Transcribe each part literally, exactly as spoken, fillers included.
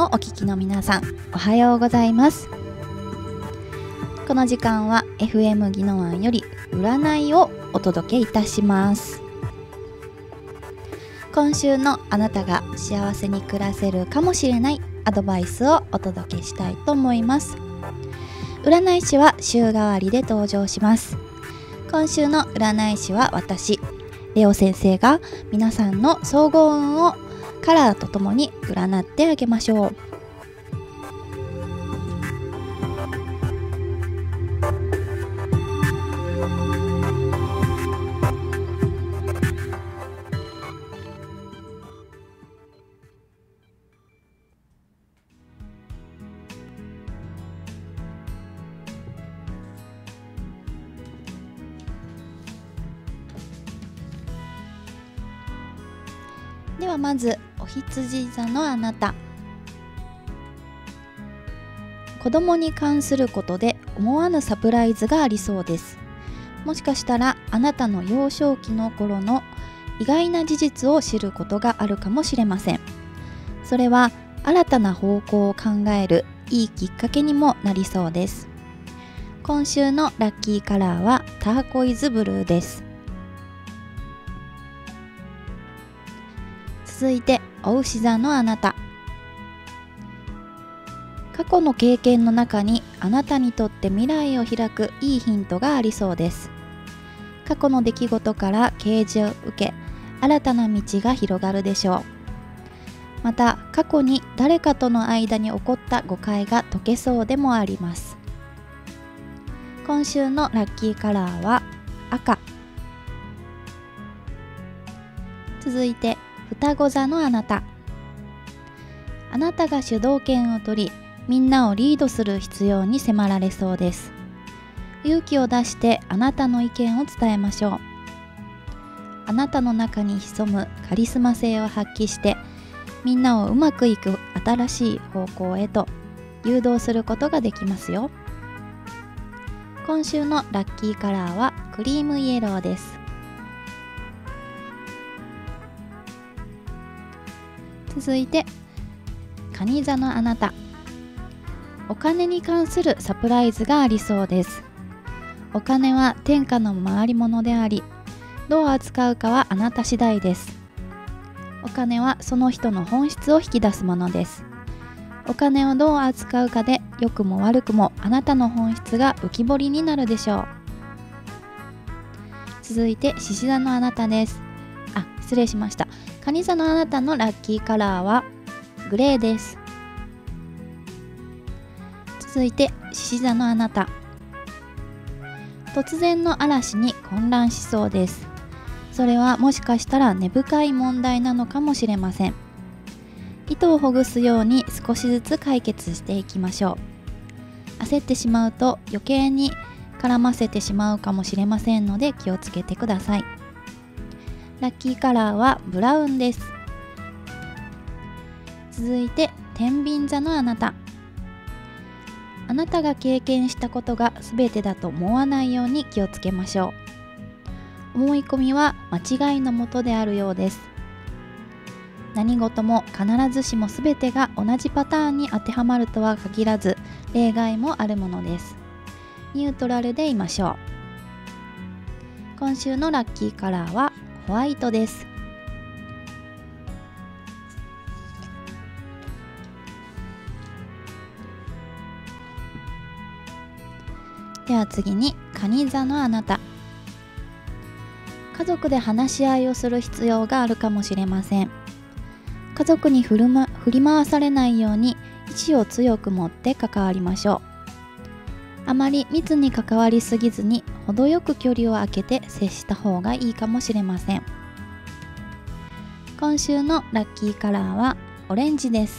をお聞きの皆さん、おはようございます。この時間は エフエム 宜野湾より占いをお届けいたします。今週のあなたが幸せに暮らせるかもしれないアドバイスをお届けしたいと思います。占い師は週替わりで登場します。今週の占い師は私、レオ先生が皆さんの総合運をカラーとともに占ってあげましょう。ではまずお羊座のあなた。子供に関することで思わぬサプライズがありそうです。もしかしたらあなたの幼少期の頃の意外な事実を知ることがあるかもしれません。それは新たな方向を考えるいいきっかけにもなりそうです。今週のラッキーカラーはターコイズブルーです。続いてお牛座のあなた。過去の経験の中にあなたにとって未来を開くいいヒントがありそうです。過去の出来事から啓示を受け、新たな道が広がるでしょう。また過去に誰かとの間に起こった誤解が解けそうでもあります。今週のラッキーカラーは赤。続いて双子座のあなた。あなたが主導権を取り、みんなをリードする必要に迫られそうです。勇気を出してあなたの意見を伝えましょう。あなたの中に潜むカリスマ性を発揮して、みんなをうまくいく新しい方向へと誘導することができますよ。今週のラッキーカラーはクリームイエローです。続いて蟹座のあなた。お金に関するサプライズがありそうです。お金は天下の回り物であり、どう扱うかはあなた次第です。お金はその人の本質を引き出すものです。お金をどう扱うかで良くも悪くもあなたの本質が浮き彫りになるでしょう。続いて獅子座のあなたです。あ、失礼しました。蟹座のあなたのラッキーカラーはグレーです。続いて獅子座のあなた。突然の嵐に混乱しそうです。それはもしかしたら根深い問題なのかもしれません。糸をほぐすように少しずつ解決していきましょう。焦ってしまうと余計に絡ませてしまうかもしれませんので気をつけてください。ラッキーカラーはブラウンです。続いて天秤座のあなた。あなたが経験したことが全てだと思わないように気をつけましょう。思い込みは間違いのもとであるようです。何事も必ずしも全てが同じパターンに当てはまるとは限らず、例外もあるものです。ニュートラルでいましょう。今週のラッキーカラーはホワイトです。では次に蟹座のあなた。家族で話し合いをする必要があるかもしれません。家族に振る、ま、振り回されないように意志を強く持って関わりましょう。あまり密に関わりすぎずに程よく距離を空けて接した方がいいかもしれません。今週のラッキーカラーはオレンジです。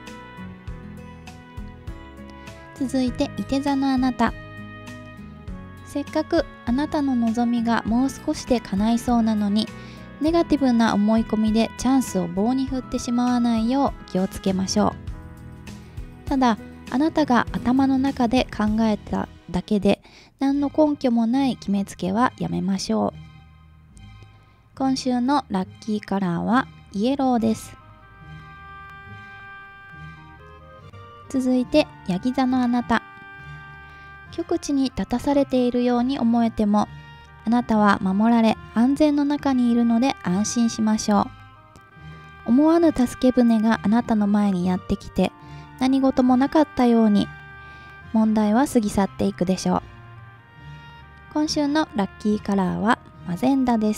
続いていて座のあなた。せっかくあなたの望みがもう少しで叶いそうなのに、ネガティブな思い込みでチャンスを棒に振ってしまわないよう気をつけましょう。ただあなたが頭の中で考えただけで何の根拠もない決めつけはやめましょう。今週のラッキーカラーはイエローです。 続いてヤギ座のあなた。極地に立たされているように思えても、あなたは守られ安全の中にいるので安心しましょう。思わぬ助け舟があなたの前にやってきて、何事もなかったように問題は過ぎ去っていくでしょう。今週のラッキーカラーはマゼンダです。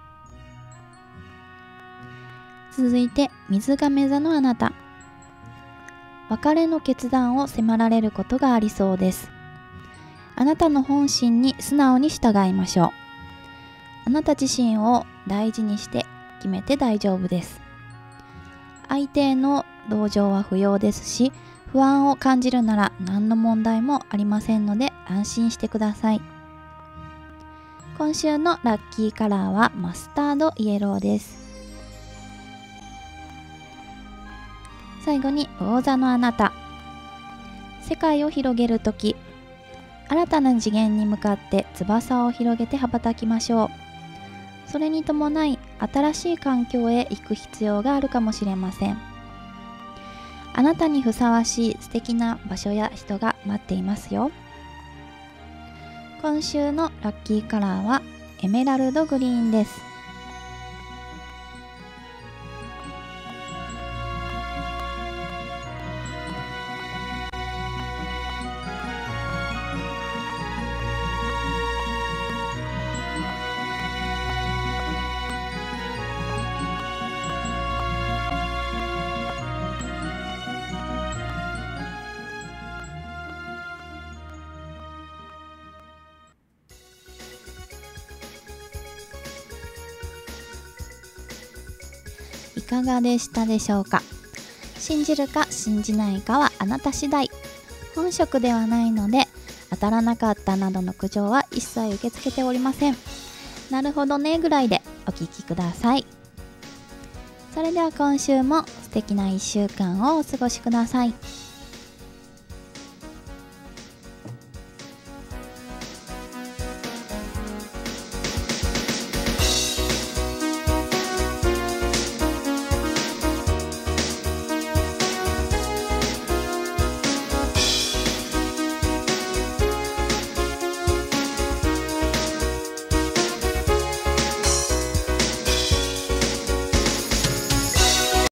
続いて水亀座のあなた。別れの決断を迫られることがありそうです。あなたの本心に素直に従いましょう。あなた自身を大事にして決めて大丈夫です。相手への同情は不要ですし、不安を感じるなら何の問題もありませんので安心してください。今週のラッキーカラーはマスタードイエローです。最後に魚座のあなた。世界を広げるとき、新たな次元に向かって翼を広げて羽ばたきましょう。それに伴い新しい環境へ行く必要があるかもしれません。あなたにふさわしい素敵な場所や人が待っていますよ。今週のラッキーカラーはエメラルドグリーンです。いかがでしたでしょうか。信じるか信じないかはあなた次第。本職ではないので当たらなかったなどの苦情は一切受け付けておりません。なるほどねぐらいでお聞きください。それでは今週も素敵ないっしゅうかんをお過ごしください。